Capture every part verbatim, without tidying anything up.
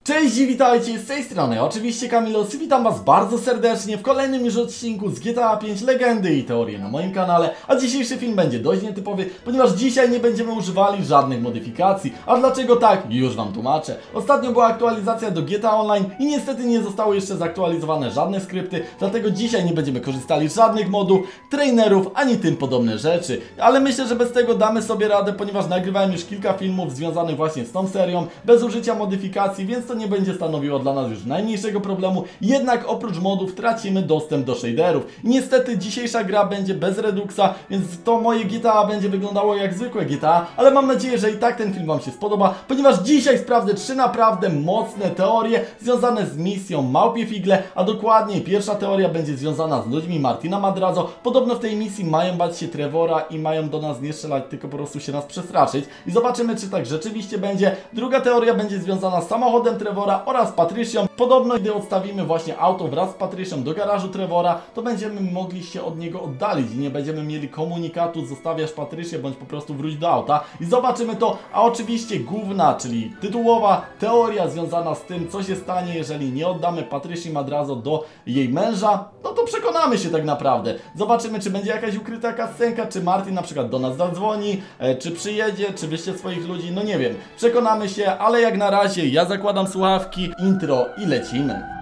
Cześć i witajcie z tej strony, oczywiście Kamilos i witam was bardzo serdecznie w kolejnym już odcinku z G T A pięć Legendy i Teorie na moim kanale. A dzisiejszy film będzie dość nietypowy, ponieważ dzisiaj nie będziemy używali żadnych modyfikacji. A dlaczego tak? Już wam tłumaczę. Ostatnio była aktualizacja do G T A Online i niestety nie zostały jeszcze zaktualizowane żadne skrypty, dlatego dzisiaj nie będziemy korzystali z żadnych modów, trainerów, ani tym podobne rzeczy. Ale myślę, że bez tego damy sobie radę, ponieważ nagrywałem już kilka filmów związanych właśnie z tą serią, bez użycia modyfikacji, więc to nie będzie stanowiło dla nas już najmniejszego problemu. Jednak oprócz modów tracimy dostęp do shaderów. Niestety dzisiejsza gra będzie bez reduksa, więc to moje G T A będzie wyglądało jak zwykłe G T A, ale mam nadzieję, że i tak ten film wam się spodoba, ponieważ dzisiaj sprawdzę trzy naprawdę mocne teorie związane z misją Małpie Figle, a dokładniej pierwsza teoria będzie związana z ludźmi Martina Madrazo. Podobno w tej misji mają bać się Trevora i mają do nas nie strzelać, tylko po prostu się nas przestraszyć i zobaczymy, czy tak rzeczywiście będzie. Druga teoria będzie związana z samochodem Trevora oraz Patrycją. Podobno gdy odstawimy właśnie auto wraz z Patrycją do garażu Trevora, to będziemy mogli się od niego oddalić i nie będziemy mieli komunikatu zostawiasz Patrycję bądź po prostu wróć do auta i zobaczymy to. A oczywiście główna, czyli tytułowa teoria związana z tym, co się stanie, jeżeli nie oddamy Patrycji Madrazo do jej męża, no to przekonamy się tak naprawdę. Zobaczymy, czy będzie jakaś ukryta kascenka, czy Martin na przykład do nas zadzwoni, e, czy przyjedzie, czy wyście swoich ludzi, no nie wiem. Przekonamy się, ale jak na razie ja zakładam słuchawki, intro i lecimy.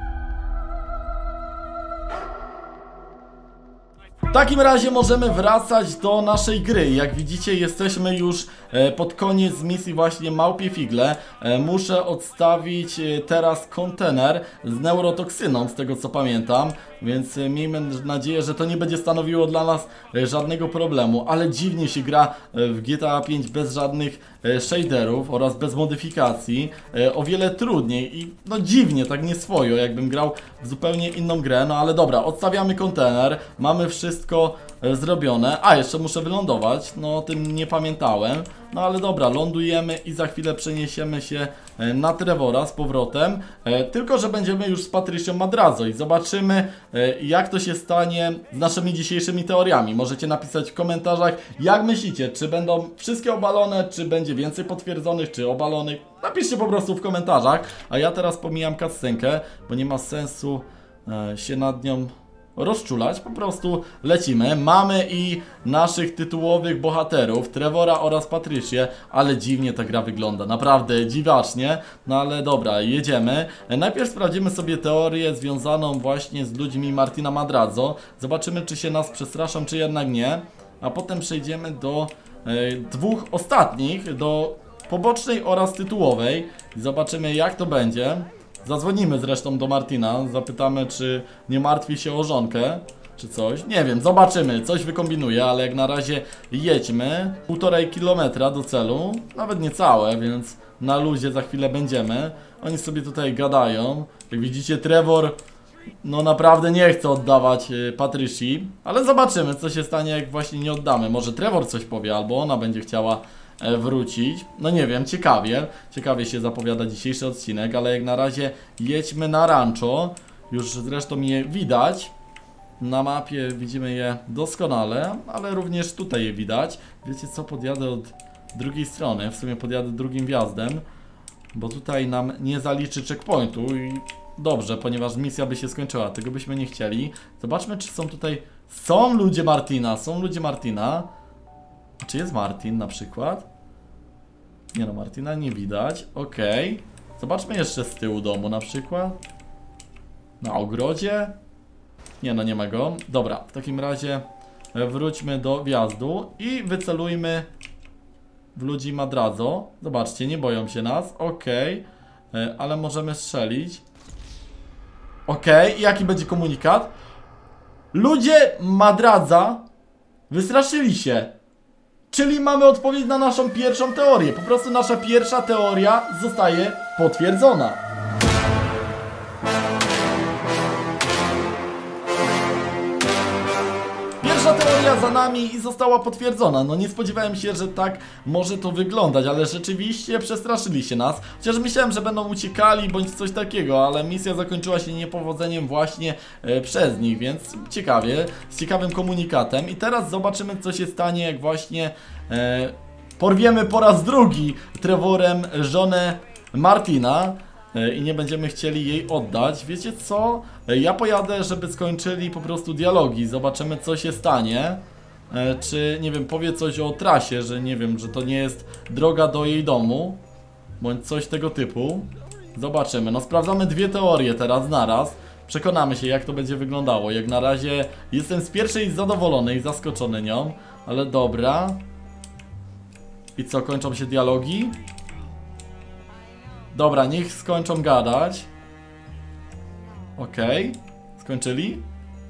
W takim razie możemy wracać do naszej gry. Jak widzicie, jesteśmy już e, pod koniec misji właśnie Małpie Figle. E, muszę odstawić e, teraz kontener z neurotoksyną, z tego co pamiętam. Więc e, miejmy nadzieję, że to nie będzie stanowiło dla nas e, żadnego problemu. Ale dziwnie się gra e, w G T A pięć bez żadnych e, shaderów oraz bez modyfikacji. E, o wiele trudniej i no dziwnie, tak nie swojo, jakbym grał w zupełnie inną grę. No ale dobra, odstawiamy kontener. Mamy wszystko Wszystko zrobione. A, jeszcze muszę wylądować. No o tym nie pamiętałem. No ale dobra, lądujemy i za chwilę przeniesiemy się na Trevora z powrotem. Tylko że będziemy już z Patrycją Madrazo i zobaczymy, jak to się stanie z naszymi dzisiejszymi teoriami. Możecie napisać w komentarzach, jak myślicie, czy będą wszystkie obalone, czy będzie więcej potwierdzonych, czy obalonych. Napiszcie po prostu w komentarzach. A ja teraz pomijam cutscenkę, bo nie ma sensu się nad nią rozczulać, po prostu lecimy. Mamy i naszych tytułowych bohaterów, Trevora oraz Patrycję, ale dziwnie ta gra wygląda, naprawdę dziwacznie, no ale dobra, jedziemy. Najpierw sprawdzimy sobie teorię związaną właśnie z ludźmi Martina Madrazo, zobaczymy, czy się nas przestraszą, czy jednak nie, a potem przejdziemy do e, dwóch ostatnich, do pobocznej oraz tytułowej i zobaczymy, jak to będzie. Zadzwonimy zresztą do Martina, zapytamy, czy nie martwi się o żonkę, czy coś. Nie wiem, zobaczymy, coś wykombinuję, ale jak na razie jedźmy. Półtorej kilometra do celu, nawet niecałe, więc na luzie za chwilę będziemy. Oni sobie tutaj gadają. Jak widzicie, Trevor no naprawdę nie chce oddawać y, Patrycji, ale zobaczymy, co się stanie, jak właśnie nie oddamy. Może Trevor coś powie, albo ona będzie chciała wrócić. No nie wiem, ciekawie. Ciekawie się zapowiada dzisiejszy odcinek, ale jak na razie jedźmy na rancho. Już zresztą je widać. Na mapie widzimy je doskonale, ale również tutaj je widać. Wiecie co, podjadę od drugiej strony. W sumie podjadę drugim wjazdem, bo tutaj nam nie zaliczy checkpointu i dobrze, ponieważ misja by się skończyła. Tego byśmy nie chcieli. Zobaczmy, czy są tutaj... Są ludzie Martina, są ludzie Martina. Czy jest Martin na przykład? Nie no, Martina nie widać. Okej. Okay. Zobaczmy jeszcze z tyłu domu na przykład. Na ogrodzie. Nie no, nie ma go. Dobra, w takim razie wróćmy do wjazdu i wycelujmy w ludzi Madrazo. Zobaczcie, nie boją się nas. Okej. Okay. Ale możemy strzelić. Okej, okay. Jaki będzie komunikat? Ludzie Madradza wystraszyli się. Czyli mamy odpowiedź na naszą pierwszą teorię. Po prostu nasza pierwsza teoria zostaje potwierdzona. Pierwsza teoria za nami i została potwierdzona. No nie spodziewałem się, że tak może to wyglądać, ale rzeczywiście przestraszyli się nas. Chociaż myślałem, że będą uciekali bądź coś takiego, ale misja zakończyła się niepowodzeniem właśnie e, przez nich, więc ciekawie, z ciekawym komunikatem. I teraz zobaczymy, co się stanie, jak właśnie e, porwiemy po raz drugi Trevorem żonę Martina. i nie będziemy chcieli jej oddać. Wiecie co? Ja pojadę, żeby skończyli po prostu dialogi. Zobaczymy, co się stanie. Czy, nie wiem, powie coś o trasie, że nie wiem, że to nie jest droga do jej domu, bądź coś tego typu. Zobaczymy. No sprawdzamy dwie teorie teraz naraz. Przekonamy się, jak to będzie wyglądało. Jak na razie jestem z pierwszej zadowolony i zaskoczony nią. Ale dobra. I co, kończą się dialogi? Dobra, niech skończą gadać. Okej. Okay. Skończyli?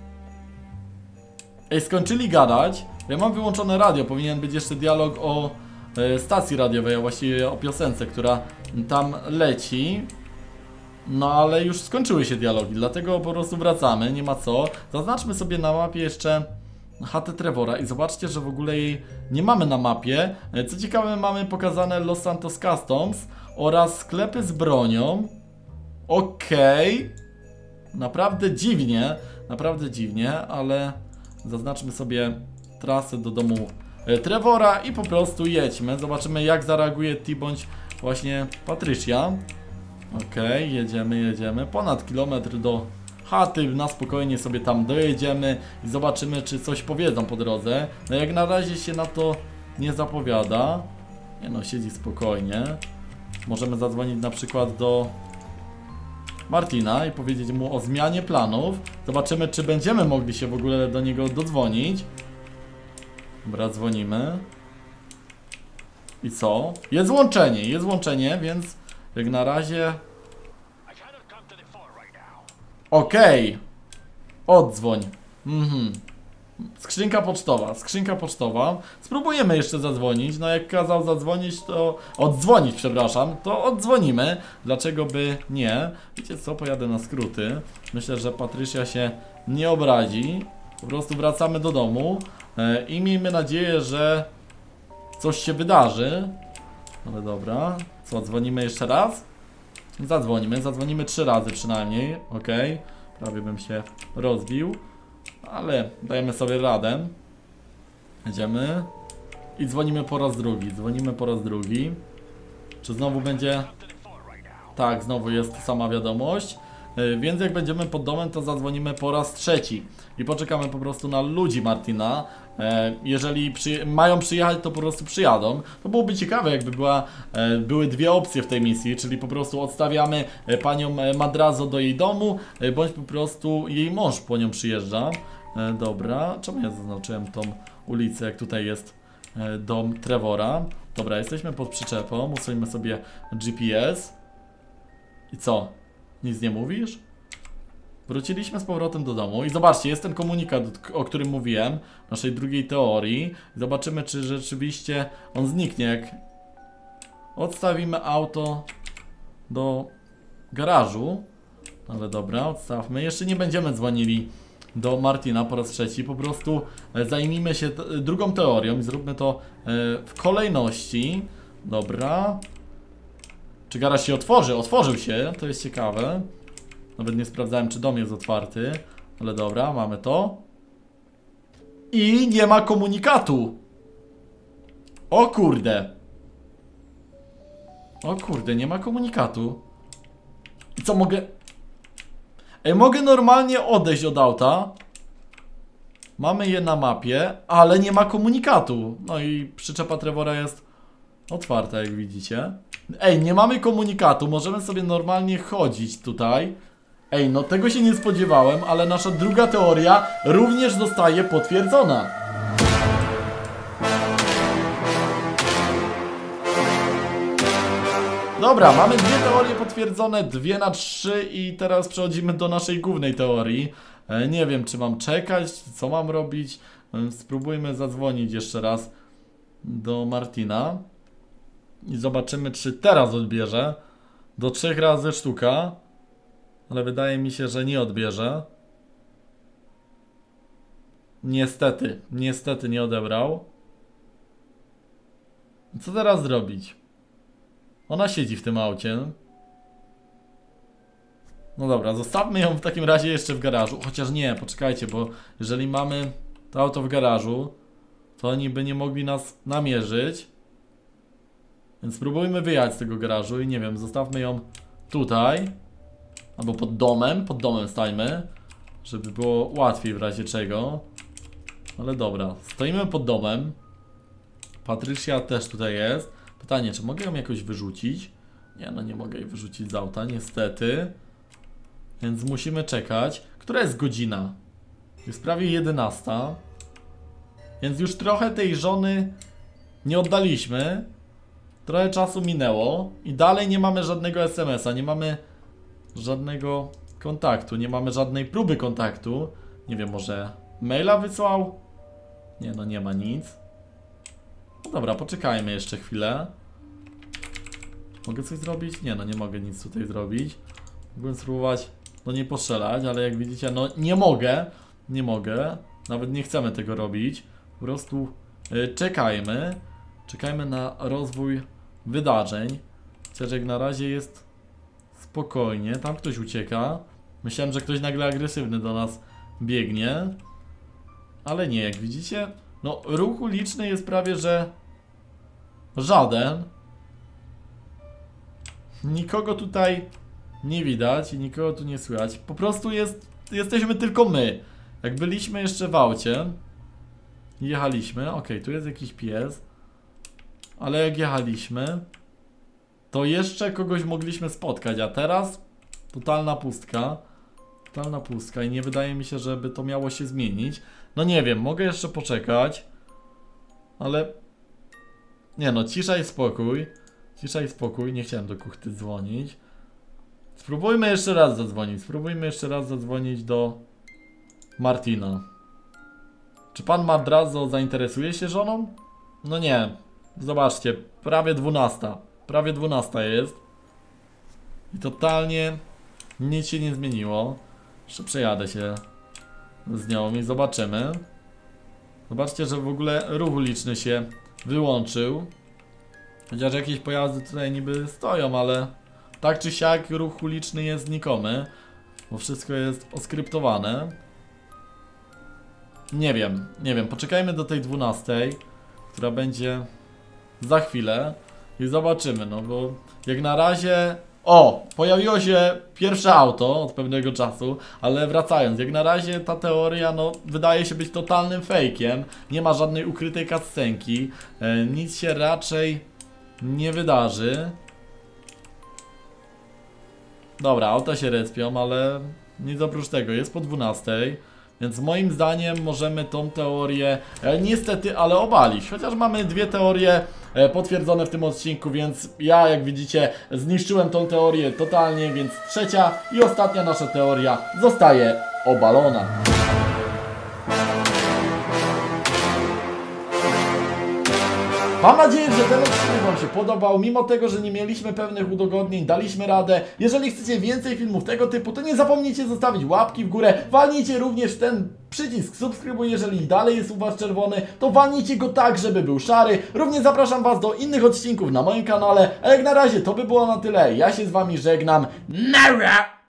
Ej, skończyli gadać. Ja mam wyłączone radio. Powinien być jeszcze dialog o e, stacji radiowej, a właściwie o piosence, która tam leci. No ale już skończyły się dialogi, dlatego po prostu wracamy, nie ma co. Zaznaczmy sobie na mapie jeszcze chatę Trevora i zobaczcie, że w ogóle jej nie mamy na mapie. Co ciekawe, mamy pokazane Los Santos Customs oraz sklepy z bronią. Okej. Okay. Naprawdę dziwnie, naprawdę dziwnie, ale zaznaczmy sobie trasę do domu Trevora i po prostu jedźmy. Zobaczymy, jak zareaguje T bądź właśnie Patrycja. Okej, okay, jedziemy, jedziemy. Ponad kilometr do chaty, na spokojnie sobie tam dojedziemy i zobaczymy, czy coś powiedzą po drodze. No jak na razie się na to nie zapowiada. Nie no, siedzi spokojnie. Możemy zadzwonić na przykład do Martina i powiedzieć mu o zmianie planów. Zobaczymy, czy będziemy mogli się w ogóle do niego dodzwonić. Dobra, dzwonimy. I co? Jest łączenie, jest łączenie, więc jak na razie... Okej. Okay. Oddzwoń. Mhm. Skrzynka pocztowa, skrzynka pocztowa. Spróbujemy jeszcze zadzwonić. No jak kazał zadzwonić, to... Oddzwonić, przepraszam. To oddzwonimy. Dlaczego by nie? Wiecie co? Pojadę na skróty. Myślę, że Patrycja się nie obrazi. Po prostu wracamy do domu. I miejmy nadzieję, że coś się wydarzy. Ale dobra. Co, dzwonimy jeszcze raz? Zadzwonimy, zadzwonimy trzy razy przynajmniej. Ok, prawie bym się rozbił, ale dajemy sobie radę. Jedziemy i dzwonimy po raz drugi, dzwonimy po raz drugi. Czy znowu będzie... Tak, znowu jest sama wiadomość. Więc jak będziemy pod domem, to zadzwonimy po raz trzeci i poczekamy po prostu na ludzi Martina. Jeżeli przy... mają przyjechać, to po prostu przyjadą. To byłoby ciekawe, jakby była, były dwie opcje w tej misji, czyli po prostu odstawiamy panią Madrazo do jej domu, bądź po prostu jej mąż po nią przyjeżdża. Dobra, czemu ja zaznaczyłem tą ulicę, jak tutaj jest dom Trevora? Dobra, jesteśmy pod przyczepą, ustawimy sobie G P S. I co? Nic nie mówisz? Wróciliśmy z powrotem do domu i zobaczcie, jest ten komunikat, o którym mówiłem, naszej drugiej teorii. Zobaczymy, czy rzeczywiście on zniknie, jak odstawimy auto do garażu. Ale dobra, odstawmy. Jeszcze nie będziemy dzwonili do Martina po raz trzeci, po prostu zajmijmy się drugą teorią i zróbmy to w kolejności. Dobra. Czy garaż się otworzy? Otworzył się, to jest ciekawe. Nawet nie sprawdzałem, czy dom jest otwarty. Ale dobra, mamy to. I nie ma komunikatu. O kurde. O kurde, nie ma komunikatu. I co, mogę... Ej, mogę normalnie odejść od auta. Mamy je na mapie, ale nie ma komunikatu. No i przyczepa Trevora jest otwarta, jak widzicie. Ej, nie mamy komunikatu, możemy sobie normalnie chodzić tutaj. Ej, no tego się nie spodziewałem, ale nasza druga teoria również zostaje potwierdzona. Dobra, mamy dwie teorie potwierdzone, dwie na trzy i teraz przechodzimy do naszej głównej teorii. E, nie wiem, czy mam czekać, co mam robić. E, spróbujmy zadzwonić jeszcze raz do Martina. I zobaczymy, czy teraz odbierze. Do trzech razy sztuka. Ale wydaje mi się, że nie odbierze. Niestety, niestety nie odebrał. Co teraz zrobić? Ona siedzi w tym aucie. No dobra, zostawmy ją w takim razie jeszcze w garażu. Chociaż nie, poczekajcie, bo jeżeli mamy to auto w garażu, to oni by nie mogli nas namierzyć. Więc spróbujmy wyjechać z tego garażu i nie wiem, zostawmy ją tutaj. Albo pod domem, pod domem stajmy, żeby było łatwiej w razie czego. Ale dobra, stoimy pod domem. Patrycja też tutaj jest. Pytanie, czy mogę ją jakoś wyrzucić? Nie, no nie mogę jej wyrzucić z auta, niestety. Więc musimy czekać. Która jest godzina? Jest prawie jedenasta. Więc już trochę tej żony nie oddaliśmy. Trochę czasu minęło. I dalej nie mamy żadnego es em es a. Nie mamy żadnego kontaktu. Nie mamy żadnej próby kontaktu. Nie wiem, może maila wysłał? Nie, no nie ma nic. No dobra, poczekajmy jeszcze chwilę. Mogę coś zrobić? Nie, no nie mogę nic tutaj zrobić. Mógłbym spróbować do niej postrzelać, ale jak widzicie, no nie mogę. Nie mogę. Nawet nie chcemy tego robić. Po prostu yy, czekajmy. Czekajmy na rozwój wydarzeń. Chociaż jak na razie jest spokojnie. Tam ktoś ucieka. Myślałem, że ktoś nagle agresywny do nas biegnie. Ale nie, jak widzicie, no ruch uliczny jest prawie, że żaden. Nikogo tutaj nie widać i nikogo tu nie słychać. Po prostu jest, jesteśmy tylko my. Jak byliśmy jeszcze w aucie, jechaliśmy, ok, tu jest jakiś pies. Ale jak jechaliśmy, to jeszcze kogoś mogliśmy spotkać, a teraz totalna pustka. Totalna pustka i nie wydaje mi się, żeby to miało się zmienić. No nie wiem, mogę jeszcze poczekać. Ale nie no, cisza i spokój. Cisza i spokój, nie chciałem do kuchty dzwonić. Spróbujmy jeszcze raz zadzwonić. Spróbujmy jeszcze raz zadzwonić do Martina. Czy pan Madrazo zainteresuje się żoną? No nie. Zobaczcie, prawie dwunasta. Prawie dwunasta jest. I totalnie nic się nie zmieniło. Jeszcze przejadę się z nią i zobaczymy. Zobaczcie, że w ogóle ruch uliczny się wyłączył. Chociaż jakieś pojazdy tutaj niby stoją, ale tak czy siak ruch uliczny jest znikomy. Bo wszystko jest oskryptowane. Nie wiem, nie wiem, poczekajmy do tej dwunastej, która będzie za chwilę i zobaczymy, no bo jak na razie... O! Pojawiło się pierwsze auto od pewnego czasu, ale wracając, jak na razie ta teoria no wydaje się być totalnym fejkiem. Nie ma żadnej ukrytej cutscenki, e, nic się raczej nie wydarzy. Dobra, auta się respią, ale nic oprócz tego, jest po dwunastej. Więc moim zdaniem możemy tą teorię e, niestety, ale obalić. Chociaż mamy dwie teorie e, potwierdzone w tym odcinku, więc ja, jak widzicie, zniszczyłem tą teorię totalnie, więc trzecia i ostatnia nasza teoria zostaje obalona. Mam nadzieję, że ten odcinek wam się podobał. Mimo tego, że nie mieliśmy pewnych udogodnień, daliśmy radę. Jeżeli chcecie więcej filmów tego typu, to nie zapomnijcie zostawić łapki w górę. Walnijcie również ten przycisk subskrybuj, jeżeli dalej jest u was czerwony, to walnijcie go tak, żeby był szary. Również zapraszam was do innych odcinków na moim kanale. A jak na razie to by było na tyle. Ja się z wami żegnam. Nara!